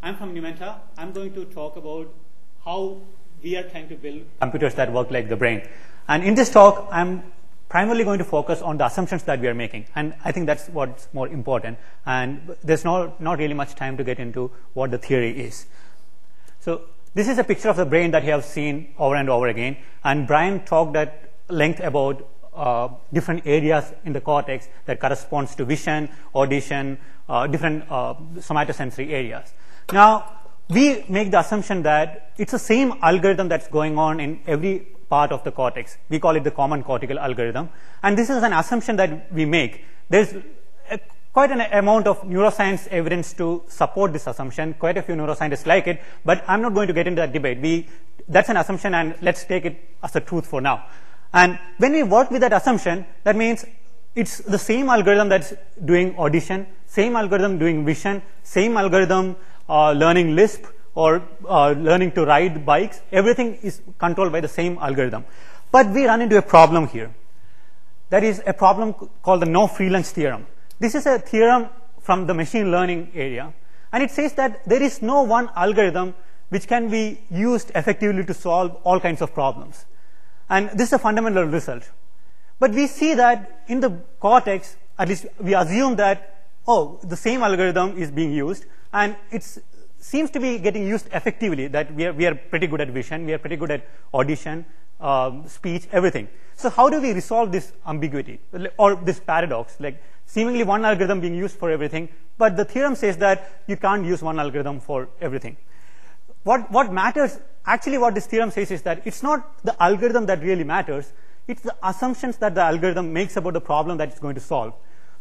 I'm from Numenta. I'm going to talk about how we are trying to build computers that work like the brain. And in this talk, I'm primarily going to focus on the assumptions that we are making. And I think that's what's more important. And there's not really much time to get into what the theory is. So this is a picture of the brain that you have seen over and over again. And Brian talked at length about different areas in the cortex that corresponds to vision, audition, different somatosensory areas. Now, we make the assumption that it's the same algorithm that's going on in every part of the cortex. We call it the common cortical algorithm. And this is an assumption that we make. There's quite an amount of neuroscience evidence to support this assumption. Quite a few neuroscientists like it, but I'm not going to get into that debate. That's an assumption, and let's take it as a truth for now. And when we work with that assumption, that means it's the same algorithm that's doing audition, same algorithm doing vision, same algorithm learning Lisp or learning to ride bikes. Everything is controlled by the same algorithm. But we run into a problem here. That is a problem called the no-free-lunch theorem. This is a theorem from the machine learning area. And it says that there is no one algorithm which can be used effectively to solve all kinds of problems. And this is a fundamental result. But we see that in the cortex, at least we assume that, oh, the same algorithm is being used, and it seems to be getting used effectively, that we are pretty good at vision, we are pretty good at audition, speech, everything. So how do we resolve this ambiguity, or this paradox, like seemingly one algorithm being used for everything, but the theorem says that you can't use one algorithm for everything. What matters, actually what this theorem says is that it's not the algorithm that really matters, it's the assumptions that the algorithm makes about the problem that it's going to solve.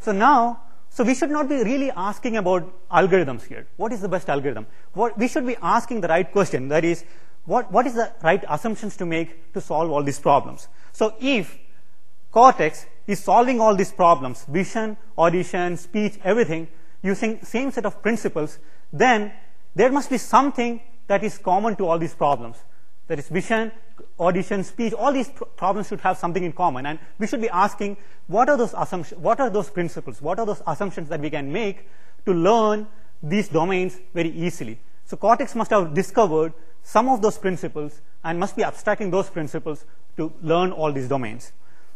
So we should not be really asking about algorithms here. What is the best algorithm? We should be asking the right question, that is, what is the right assumptions to make to solve all these problems? So if cortex is solving all these problems, vision, audition, speech, everything, using same set of principles, then there must be something that is common to all these problems. That is vision, audition, speech, all these problems should have something in common. And we should be asking, what are those assumptions, what are those principles, what are those assumptions that we can make to learn these domains very easily? So cortex must have discovered some of those principles and must be abstracting those principles to learn all these domains.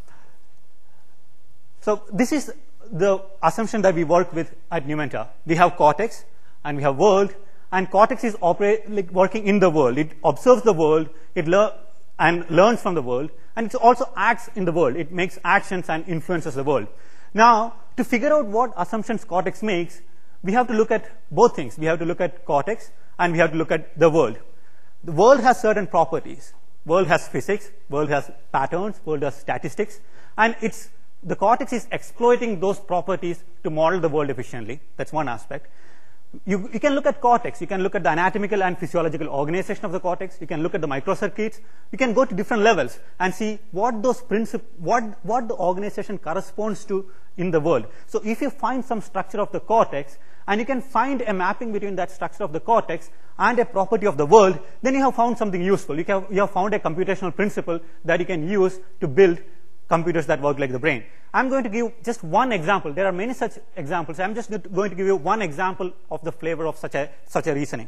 So this is the assumption that we work with at Numenta. We have cortex and we have world, and cortex is working in the world. It observes the world, it learns from the world, and it also acts in the world. It makes actions and influences the world. Now, to figure out what assumptions cortex makes, we have to look at both things. We have to look at cortex, and we have to look at the world. The world has certain properties. World has physics, world has patterns, world has statistics, and the cortex is exploiting those properties to model the world efficiently. That's one aspect. You can look at cortex. You can look at the anatomical and physiological organization of the cortex. You can look at the microcircuits. You can go to different levels and see what those what the organization corresponds to in the world. So if you find some structure of the cortex, and you can find a mapping between that structure of the cortex and a property of the world, then you have found something useful. You have found a computational principle that you can use to build computers that work like the brain. I'm going to give just one example. There are many such examples. I'm just going to give you one example of the flavor of such a reasoning.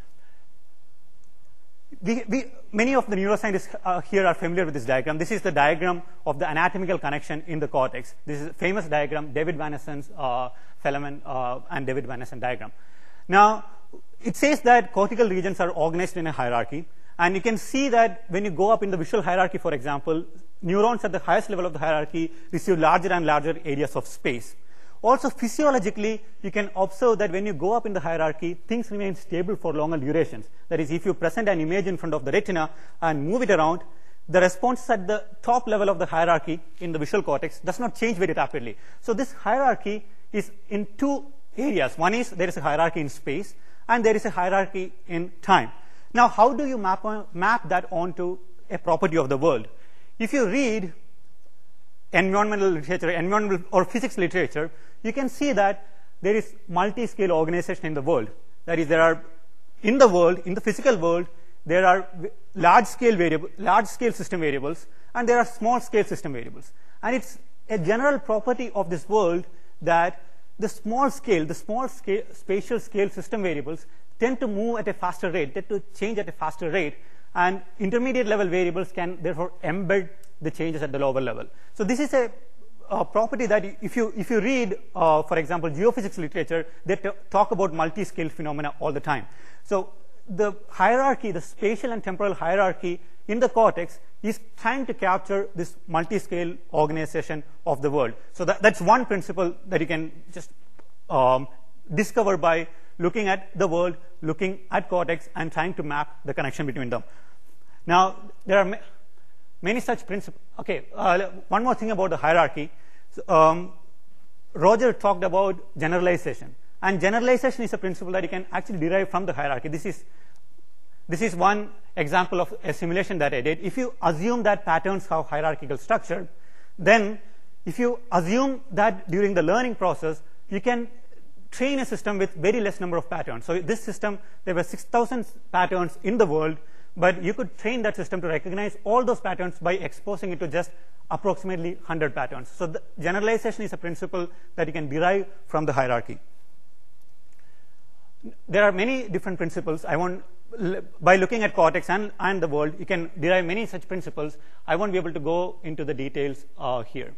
Many of the neuroscientists here are familiar with this diagram. This is the diagram of the anatomical connection in the cortex. This is a famous diagram, David Van Essen's Fellman and David Van Essen diagram. Now, it says that cortical regions are organized in a hierarchy. And you can see that when you go up in the visual hierarchy, for example, neurons at the highest level of the hierarchy receive larger and larger areas of space. Also, physiologically, you can observe that when you go up in the hierarchy, things remain stable for longer durations. That is, if you present an image in front of the retina and move it around, the response at the top level of the hierarchy in the visual cortex does not change very rapidly. So this hierarchy is in two areas. One is there is a hierarchy in space, and there is a hierarchy in time. Now, how do you map that onto a property of the world? If you read environmental literature, environmental or physics literature, you can see that there is multi-scale organization in the world. That is, there are in the world, in the physical world, there are large-scale system variables, and there are small-scale system variables. And it's a general property of this world that the small spatial scale system variables tend to move at a faster rate, tend to change at a faster rate, and intermediate level variables can therefore embed the changes at the lower level. So this is a property that if you read, for example, geophysics literature, they talk about multi-scale phenomena all the time. So the hierarchy, the spatial and temporal hierarchy in the cortex is trying to capture this multi-scale organization of the world. So that's one principle that you can just discover by looking at the world, looking at cortex, and trying to map the connection between them. Now, there are many such principles. Okay, one more thing about the hierarchy. So, Roger talked about generalization, and generalization is a principle that you can actually derive from the hierarchy. This is one example of a simulation that I did. If you assume that patterns have hierarchical structure, then if you assume that during the learning process, you can train a system with very less number of patterns. So this system, there were 6,000 patterns in the world, but you could train that system to recognize all those patterns by exposing it to just approximately 100 patterns. So the generalization is a principle that you can derive from the hierarchy. There are many different principles. By looking at cortex and the world, you can derive many such principles. I won't be able to go into the details here.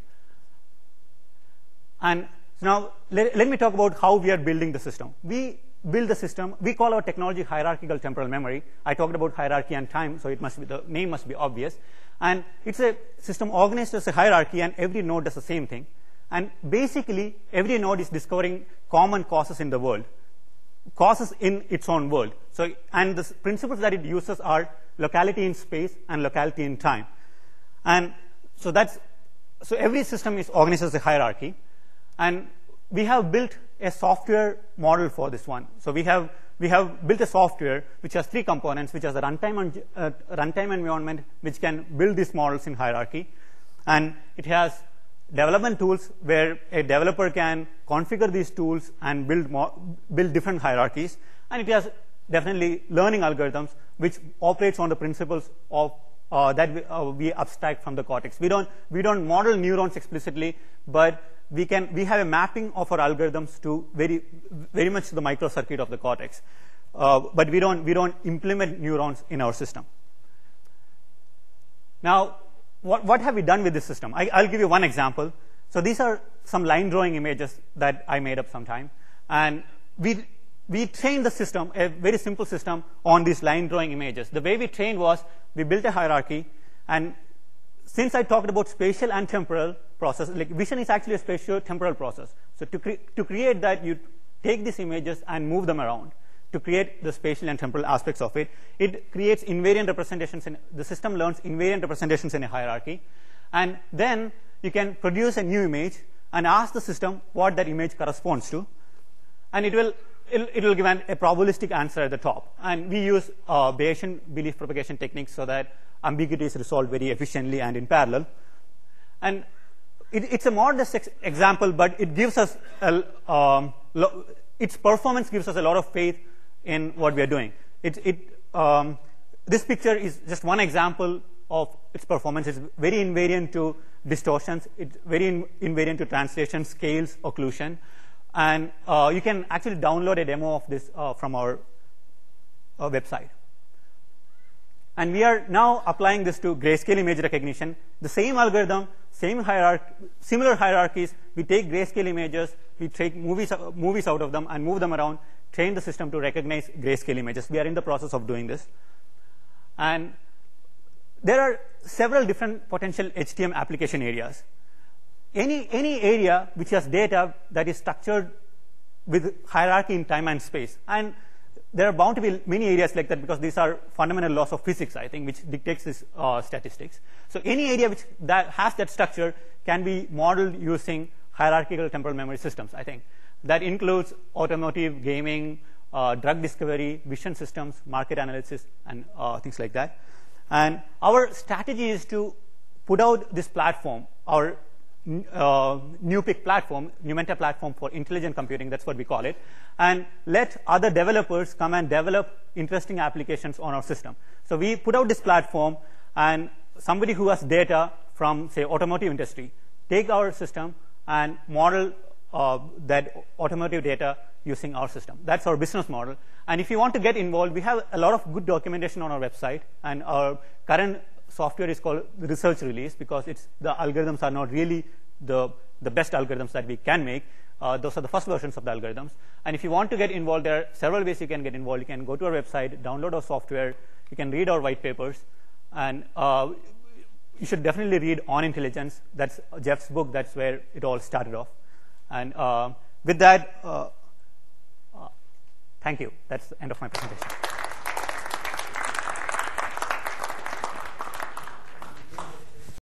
And now, let me talk about how we are building the system. We build the system. We call our technology hierarchical temporal memory. I talked about hierarchy and time, so the name must be obvious. And it's a system organized as a hierarchy, and every node does the same thing. And basically, every node is discovering common causes in the world, causes in its own world. So, and the principles that it uses are locality in space and locality in time. And so every system is organized as a hierarchy. And we have built a software model for this one. So we have built a software which has 3 components, which has the runtime environment, which can build these models in hierarchy, and it has development tools where a developer can configure these tools and build different hierarchies, and it has definitely learning algorithms which operates on the principles of that we abstract from the cortex. We don't model neurons explicitly, but we have a mapping of our algorithms to very much the microcircuit of the cortex, but we don't implement neurons in our system. Now, what have we done with this system? I'll give you one example. So these are some line drawing images that I made up sometime, and we trained the system, a very simple system, on these line drawing images. The way we trained was we built a hierarchy, and since I talked about spatial and temporal process, like vision is actually a spatio-temporal process. So to create that, you take these images and move them around to create the spatial and temporal aspects of it. It creates invariant representations, the system learns invariant representations in a hierarchy, and then you can produce a new image and ask the system what that image corresponds to, and it will give a probabilistic answer at the top. And we use Bayesian belief propagation techniques so that ambiguity is resolved very efficiently and in parallel. And it's a modest example, but it gives us its performance gives us a lot of faith in what we are doing. This picture is just one example of its performance. It's very invariant to distortions. It's very invariant to translation, scales, occlusion. And you can actually download a demo of this from our website. And we are now applying this to grayscale image recognition. The same algorithm, similar hierarchies. We take grayscale images, we take movies out of them and move them around, train the system to recognize grayscale images. We are in the process of doing this. And there are several different potential HTM application areas. Any area which has data that is structured with hierarchy in time and space. And there are bound to be many areas like that because these are fundamental laws of physics, I think, which dictates this statistics. So any area that has that structure can be modeled using hierarchical temporal memory systems, I think. That includes automotive, gaming, drug discovery, vision systems, market analysis, and things like that. And our strategy is to put out this platform, our NuPIC platform, Numenta Platform for Intelligent Computing, that's what we call it, and let other developers come and develop interesting applications on our system. So we put out this platform, and somebody who has data from, say, automotive industry, take our system and model that automotive data using our system. That's our business model. And if you want to get involved, we have a lot of good documentation on our website. And our current software is called research release because the algorithms are not really the best algorithms that we can make. Those are the first versions of the algorithms. And if you want to get involved, there are several ways you can get involved. You can go to our website, download our software. You can read our white papers. And you should definitely read On Intelligence. That's Jeff's book. That's where it all started off. And with that, thank you. That's the end of my presentation.